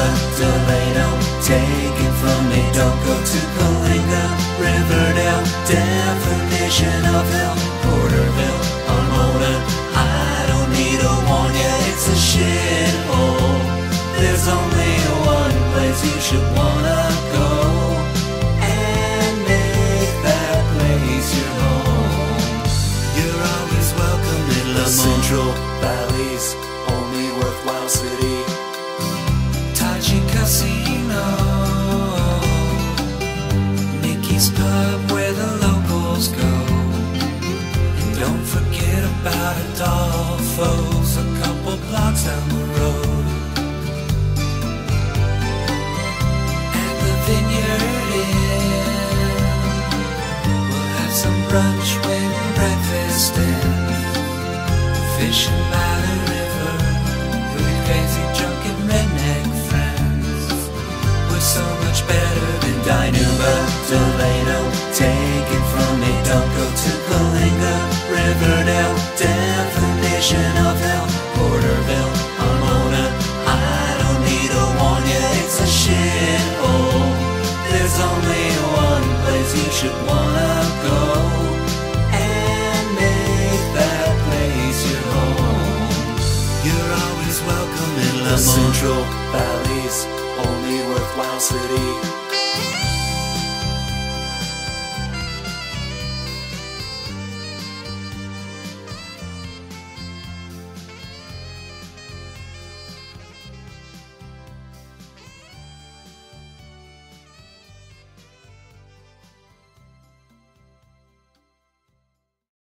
Delano, take it from me. Don't go to Kalinga, Riverdale, definition of hell, Porterville, Armona. I don't need to warn ya, it's a shithole. There's only one place you should wanna go, and make that place your home. You're always welcome in Lemoore, the Central Valley's only worthwhile city. Casino, Mickey's pub where the locals go. And don't forget about Adolfo's a couple blocks down the road. At the Vineyard Inn, we'll have some brunch when breakfast ends. Fishing by the river with crazy drunken redneck friends. So much better than Dinuba, Delano, take it from me. Don't go to Kalinga, Riverdale, definition of hell, Porterville, Armona. I don't need to warn ya, it's a shithole. There's only one place you should wanna go, and make that place your home. You're always welcome in Lemoore, the Central Valley's only worthwhile city.